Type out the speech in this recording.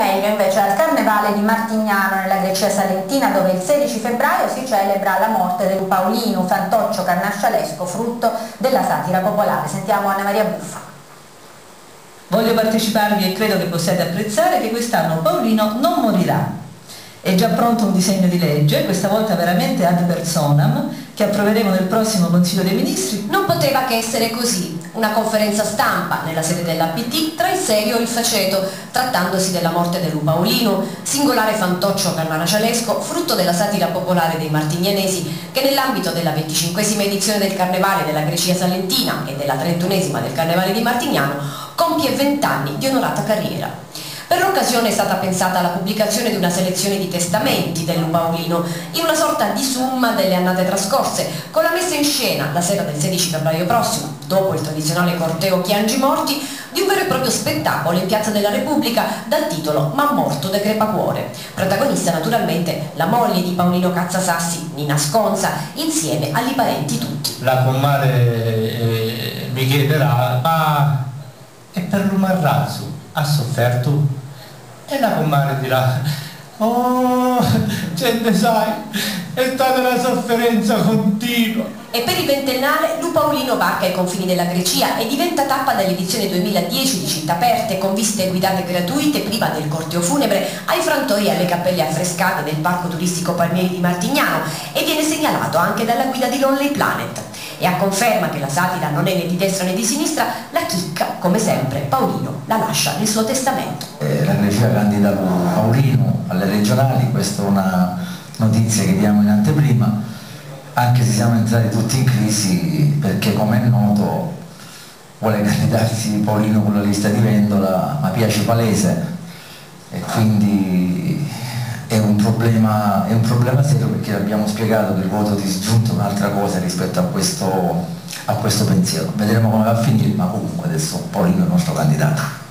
meglio invece al Carnevale di Martignano nella Grecia Salentina, dove il 16 febbraio si celebra la morte del Paolino, fantoccio carnascialesco frutto della satira popolare. Sentiamo Anna Maria Buffa. Voglio parteciparvi e credo che possiate apprezzare che quest'anno Paolino non morirà. È già pronto un disegno di legge, questa volta veramente ad personam, che approveremo nel prossimo Consiglio dei Ministri. Non poteva che essere così. Una conferenza stampa nella sede dell'APT tra il serio e il faceto, trattandosi della morte del Paolino, singolare fantoccio carnascialesco, frutto della satira popolare dei martignanesi, che nell'ambito della 25esima edizione del Carnevale della Grecia Salentina e della 31esima del Carnevale di Martignano compie 20 anni di onorata carriera. Per l'occasione è stata pensata la pubblicazione di una selezione di testamenti del Paolino, in una sorta di summa delle annate trascorse, con la messa in scena, la sera del 16 febbraio prossimo, dopo il tradizionale corteo Chiangi Morti, di un vero e proprio spettacolo in Piazza della Repubblica dal titolo Ma morto de crepacuore. Protagonista naturalmente la moglie di Paolino Cazzasassi, Nina Sconza, insieme agli parenti tutti. La comare mi chiederà, ma è per l'umarrazzo ha sofferto? E la comare dirà, oh, gente sai, è stata una sofferenza continua. E per il ventennale Paolino varca i confini della Grecia e diventa tappa dell'edizione 2010 di Città Aperte, con visite guidate gratuite prima del corteo funebre ai frantoi e alle cappelle affrescate del parco turistico Palmieri di Martignano, e viene segnalato anche dalla guida di Lonely Planet. E a conferma che la satira non è né di destra né di sinistra, la chicca, come sempre, Paolino la lascia nel suo testamento. La Grecia candida Paolino alle regionali, questa è una notizia che diamo in anteprima, anche se siamo entrati tutti in crisi perché, come è noto, vuole candidarsi Paolino con la lista di Vendola, ma piace Palese, e quindi è un problema serio, perché abbiamo spiegato che il voto disgiunto è un'altra cosa rispetto a questo pensiero. Vedremo come va a finire, ma comunque adesso Paolino è il nostro candidato.